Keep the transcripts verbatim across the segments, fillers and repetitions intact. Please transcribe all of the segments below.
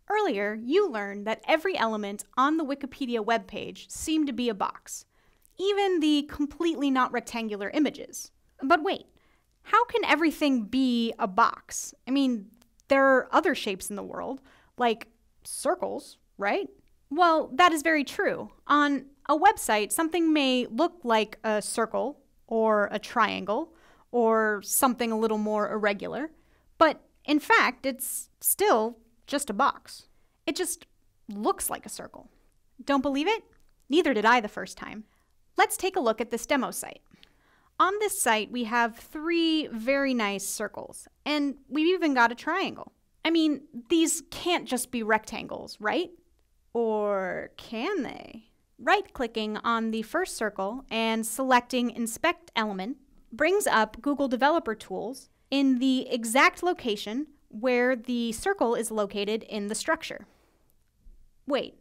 Earlier, you learned that every element on the Wikipedia webpage seemed to be a box, even the completely not rectangular images. But wait, how can everything be a box? I mean, there are other shapes in the world, like circles, right? Well, that is very true. On a website, something may look like a circle or a triangle or something a little more irregular, but in fact, it's still just a box. It just looks like a circle. Don't believe it? Neither did I the first time. Let's take a look at this demo site. On this site, we have three very nice circles, and we've even got a triangle. I mean, these can't just be rectangles, right? Or can they? Right-clicking on the first circle and selecting Inspect Element brings up Google Developer Tools in the exact location where the circle is located in the structure. Wait,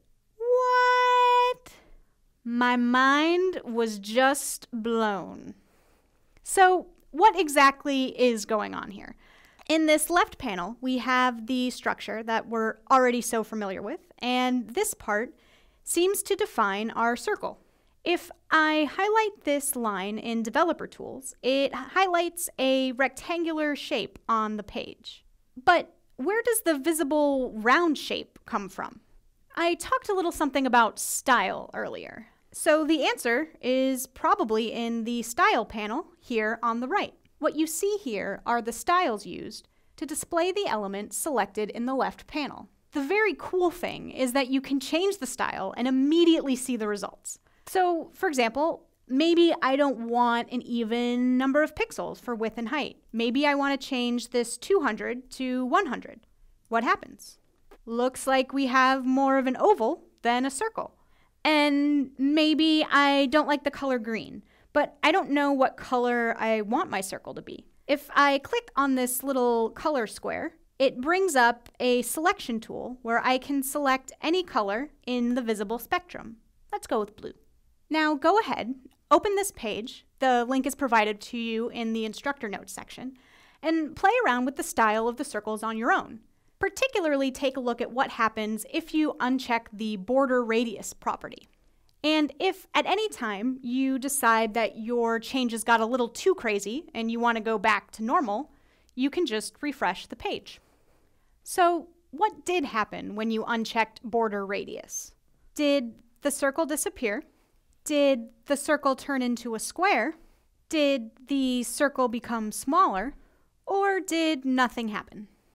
what? My mind was just blown. So, what exactly is going on here? In this left panel, we have the structure that we're already so familiar with, and this part seems to define our circle. If I highlight this line in Developer Tools, it highlights a rectangular shape on the page. But where does the visible round shape come from? I talked a little something about style earlier. So the answer is probably in the Style panel here on the right. What you see here are the styles used to display the element selected in the left panel. The very cool thing is that you can change the style and immediately see the results. So, for example, maybe I don't want an even number of pixels for width and height. Maybe I want to change this two hundred to one hundred. What happens? Looks like we have more of an oval than a circle. And maybe I don't like the color green, but I don't know what color I want my circle to be. If I click on this little color square, it brings up a selection tool where I can select any color in the visible spectrum. Let's go with blue. Now go ahead, open this page, the link is provided to you in the instructor notes section, and play around with the style of the circles on your own. Particularly take a look at what happens if you uncheck the border radius property. And if at any time you decide that your changes got a little too crazy and you want to go back to normal, you can just refresh the page. So what did happen when you unchecked border radius? Did the circle disappear? Did the circle turn into a square? Did the circle become smaller? Or did nothing happen?